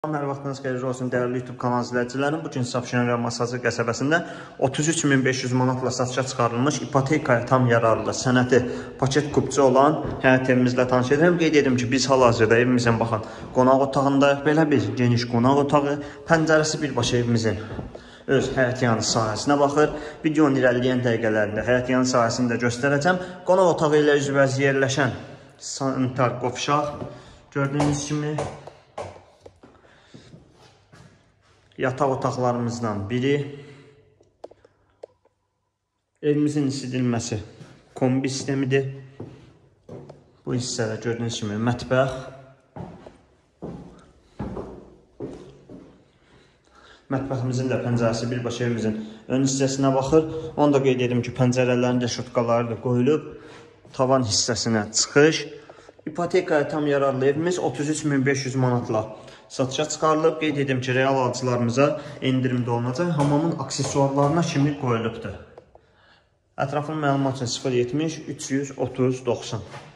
Hər vaxtınız xeyirli olsun, dəyərli YouTube kanal izləyicilərim. Bugün Safşanlar Masazır qəsəbəsində 33.500 manatla satışa çıxarılmış ipotekaya tam yararlı sənədi paket kupçu olan həyət evimizlə tanış edirəm. Qeyd edim ki, biz hal-hazırda evimizin baxın qonaq otağındayıq. Belə bir geniş qonaq otağı, pəncərəsi birbaşa evimizin öz həyət yanı sahəsinə baxır. Videonun irəliləyən dəqiqələrində həyət yanı sahəsini də göstərəcəm. Qonaq otağı ilə üzbəüz yerləşən sanitar qovşaq gördüyünüz kimi yataq otaqlarımızdan biri. Evimizin isidilməsi kombi sistemidir. Bu hissədə gördüyünüz kimi mətbəx. Mətbəximizin də pəncərəsi birbaşa evimizin ön hissəsinə baxır. Onu da qeyd edim ki, pəncərələrin reşotkaları da qoyulub. Tavan hissəsinə çıxış. İpotekaya tam yararlı evimiz 33.500 manatla satışa çıxarılıb. Qeyd edim ki, real alıcılarımıza endirimdə olunacaq. Hamamın aksesuarlarına kimi qoyulubdur. Ətraflı məlumat üçün 070 330 90.